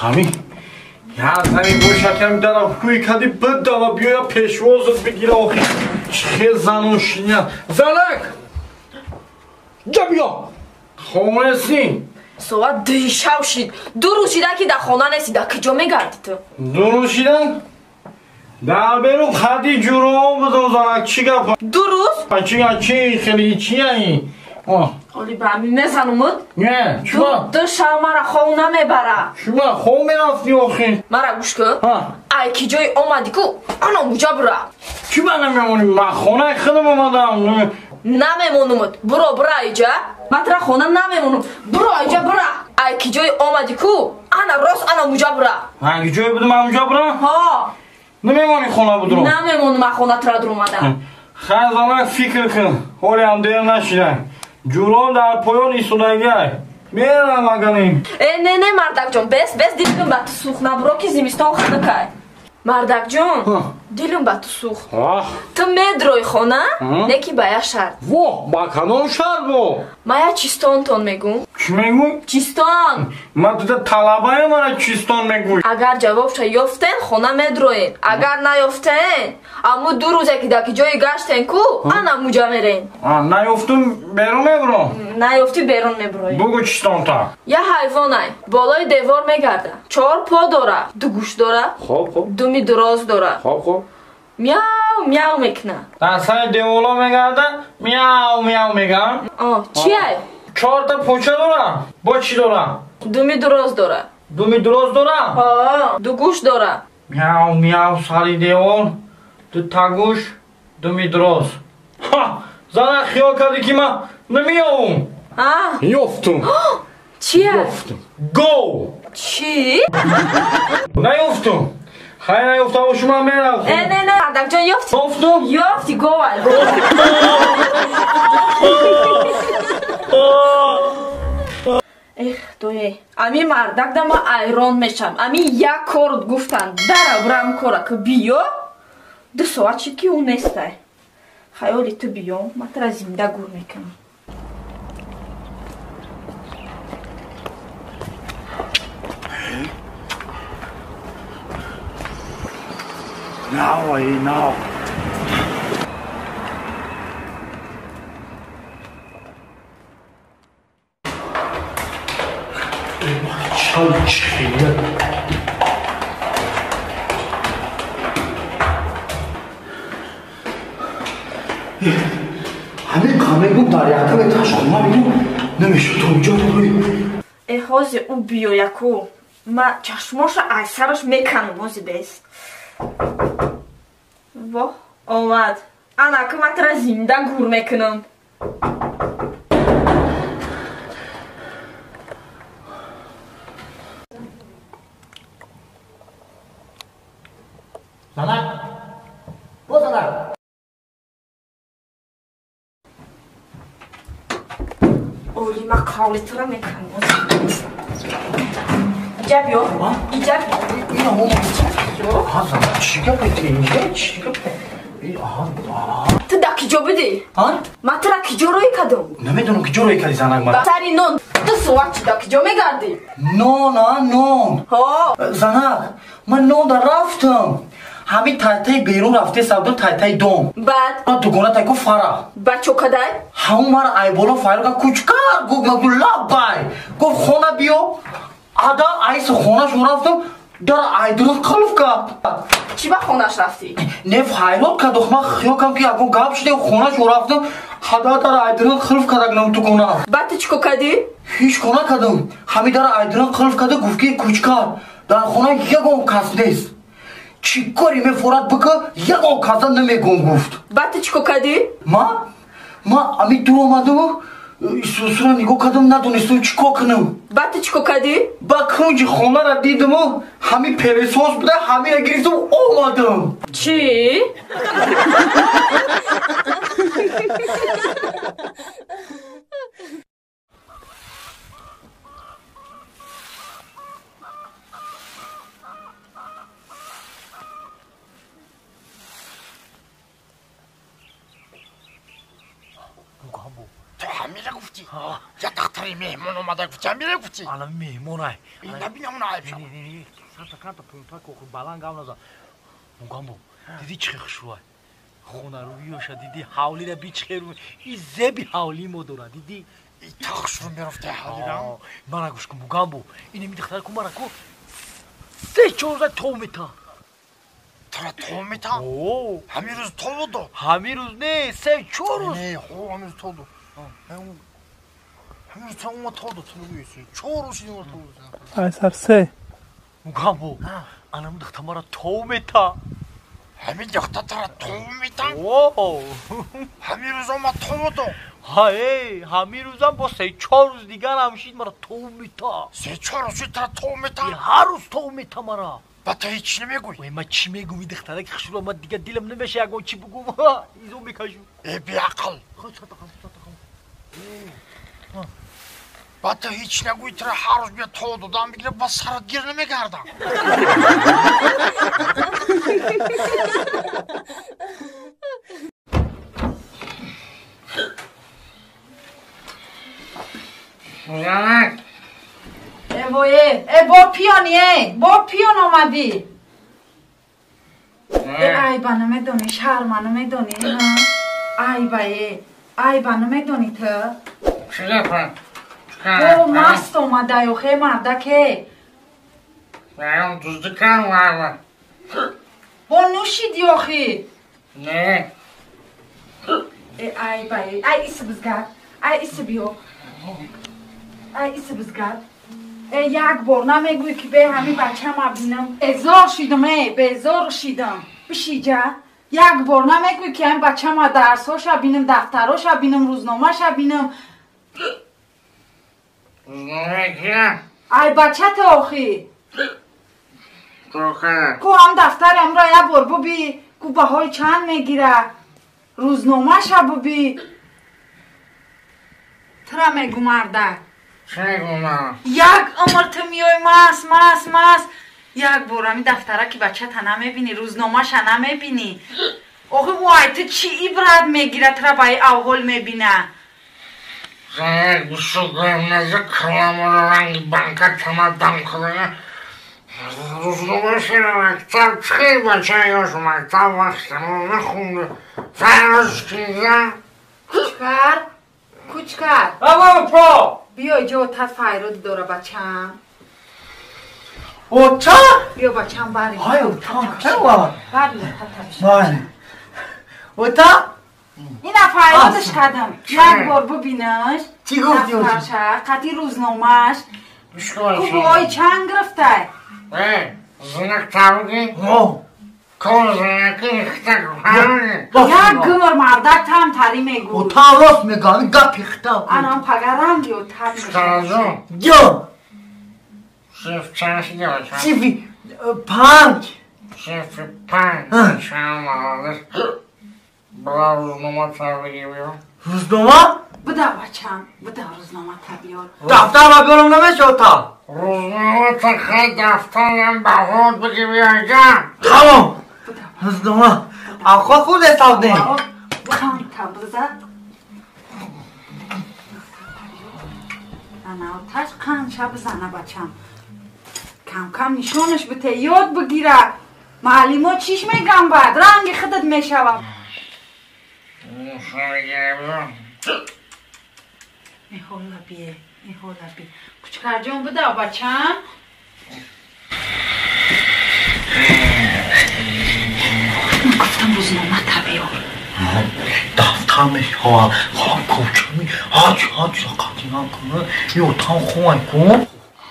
همین یا زنی با شکر میدارم خوی کدی بدم بیا پیشوازت بگیره چه زنوشینه زنک جا بیا خونه سی سوات دیشب شید دو روز شیدن که در خانه نسیده کجا میگردی تو دو روز شیدن در برو خدی جورم بدم زنک چی گفت دو روز چی خیلی چی هایی حالی به همین میزنمت نه شما دو شب مرا خونه میبره شما خون میرفتی آخی مرا گوش کن ای که جای آمدی کو انا موجا برا چی من نمیمونی من خونه خودم آمدم نمیمونمت برو ایجا من ترا خونه نمیمونم برو ایجا برا ای که جای آمدی کو انا راست انا موجا برا ای که جای بدم من موجا برا ها نمیمونی خونه بدرم نمیمونم من خونه ترا در اومدم خیلی فکر کن حالی هم دیر نشیده جوران در پایان ایستونگی میرم اگریم نه مردک جان بس دیلم با تو سوخ نبرو که زمستان خونه که مردک جان دیلم با تو سوخ تو میدروی خونه نکی باید شرد واه با کنون شرد بو مایا چیستان تون میگم چی میگوی؟ چیستان من تو طلبه مرا چیستان میگوی اگر جواب شا یافتین خونه میدروین اگر نیافتین اما دو روزه که دکی جای گشتین کو انا موجا میرین نیافتم بیرون میبرم نیافتی بیرون میبروین بگو چیستان تا یه حیوانه بالای دیوار میگرده 4 پا داره 2 گوش داره خوب دومی دراز داره خوب میاو میکنه در سر دیوالا میگرده میاو میگم چیه؟ 4 تا پوچه داره با چی داره؟ دومی دراز داره دومی دراز داره؟ 2 گوش داره میاو سری دیوال 2 تا گوش دومی دراز زنه خیال کردی که من نمیاوم یافتم چیه؟ گو چی؟ نیافتم خیلی نیافتم و شما میرم نه مردک جان یافتی گو ایخ دوی امی مردک دا ما ایران میشم امی یک کارت گفتن در برم کاره که بیا 2 ساعت شد که اون نیسته خیالی تو بیام من تر از زنده گور میکنم Now. چیه؟ همه کامه بود در یکم تاش خونه بیدون نمیشه تو اونجا روی ای حاضر او بیا یکو ما چشماش ای سرش میکنم بازی بیس واه آمد انا که من تر زنده گور میکنم زنک با زنک اولی ما کالی تر میکنم اینجا بیا اینجا این همون زنک چی گفتی اینجا چی گفتی تو دا کجا بدی؟ من ترا کجا روی کدم؟ نمیدونم کجا روی کردی زنک مرا سری نون 2 ساعت چی دا کجا میگردی؟ نون زنک من نون در رفتم همین تایتای بیرون رفته سبدو تایتای دوم بعد دوگونه تایکو فرا بعد چو کدای؟ همون مرا ای بالا فایل که کوچکار گفت مگو لبای گفت خونه بیو ادا ایس خونه شو رفتم در ای درست خلف کرد چی با خونش رفتی؟ نه فایلات که دخمه خیال کم که اگه گاب شده خونه شو رفتم خدا در ای درست خلف کرد اگه نم تو گونه بعد چی کدی؟ هیچ کنه کدم همین در ای درست خلف کرده گفت که کوچکار در خونه یکم کس نیست چی کاری میفورد بکه یکم کس نمیگم گفت بعد چی کدی؟ ما امی دور اومدم سوسرا نگاه کردم ندونستم چیکار کنم بعد چی کدی؟ با کنج خونه را دیدم همین پرسوس بوده همین گرفتم اومدم چی؟ تو همیشه گفتی یا دختری مهمون اومده کجا میره کوچی الان میمونای اینا بینمون عیب شد نه ساعت پونتا کوخ بالان گام نزا مگامبو دیدی چه خوشوای خونه رو بیوشا دیدی حولی را بیچ خیر این زبی حولی مدورا دیدی تاخشون میرفته حالی را من گوش کن مگامبو اینه می دختر کو مرا کو سه چوزا تو میتا ترا تو میتا همین روز تو بودو همین روز نه سه چهار روز نه خو همین روز تو بودو همین روز تو تو بودو تو بودی چهار روز تو بودو ای سر سه مگامبو anamı da tamara toğmeta. همین دختر ترا تو میتا همین روز ما تو بودو Hayır, hamir uzan bu sey çoruz digan amşit mara toğmeta. سه چهار روز ترا تو میتا Har uz toğmeta mara. با تو هیچ نمیگوی Vay ma çi megu mi dixtara ki xşura ma diga dilim nemeşe ya gon çi bugum. İzo mi kaju. ای بی عقل با تو هیچ نگوی ترا هر روز بیا تو دادم بگیره با سرت گیر نمیگردم زنک با پیانیه با پیان آمدی ای بانو میدونی شرمانو میدونی ای بانو میدونی تو چی دفن؟ او مست اومده یو خیلی مردکه بیان دوزده کن وارد با نوشیدی آخی نه ای بایی ای ایسه بزگر ای ایسه بیو ای ایسه بزگر یک بار نمیگوی که به همین بچه ما بینم ازار شیدم به ازار شیدم بشیجه یک بار نمیگوی که همین بچه ما درساش بینم دفتراش بینم روزنامهش بینم روزنامه کیه؟ ای بچه تا آخی تو که کو هم دفتر هم را یه بار ببی کو بهای چند میگیره روزنامهش ببی ترا میگو مرده چی میگونم؟ یک عمر تو میای مست یک بار همین دفتره که بچه تا نمیبینی روزنامهش نمیبینی آخه وای تو چی عبرت میگیره ترا بای اول میبینه زنک بسو گرم نزد کلام رو رنگ بانکت تمدن کنه روزنامه مکتب چی بچه یاش مکتب وقتمو نخونده فرش کیزن کوچکر بابا پا بیا جو تا فایرود داره بچم او چا؟ بیا بچم بری های او چا چه وار؟ بری بله او تا؟ این فایرودش کردم یک بار ببینش چی گفتی او دفترش قطعی روزنامهش بشکوه کو بای چند گرفته زنک تاوگی او کن زنکی اخته کنه یک گمر مردک تام تاری او میگو تا راست میگم گپی خطا انام پگرم دیو تام تازو جو صرف چند شده بچه چیفی پنج صرف پنج چند مقادر بلا روزنامه تاوگی بیو روزنامه؟ بده بچم بده روزنامه تا بیار دفتر را بیارم نمیشه تا روزنامه تا خیلی دفترم بهود بگی بیا اینجا تمام روزنامه آخوا خود حساب دیم بخوام تا بزد انا تاش قنچه بزنه بچم کم کم نشونش بته یاد بگیره معلومات چیش میگم بعد رنگ خودت میشوم نشونه بیو این حالا بیه کوچکر جان بده بچم من گفتم روزنامه تا بیار دفتر میشه ها کوچه می ها ساقاتی نکنه یو تا خواه کن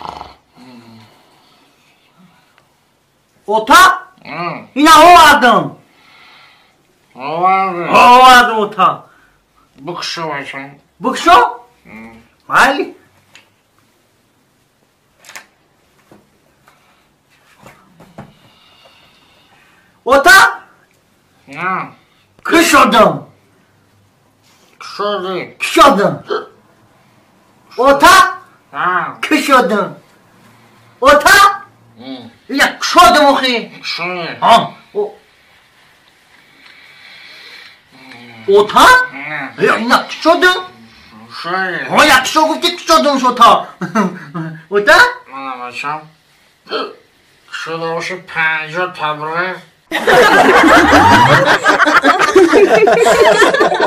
اوتا اینا آوردم آوردم اوتا بکشو بچه بکشو ولی اوتا نه که شدم شدی اوتا نه که شدم اوتا یک شدم اخی شدی اوتا نه یک شدم شاید ها یکشا گفتی کشادم شد تا اوتا؟ من بچم شده باشه 50 تبره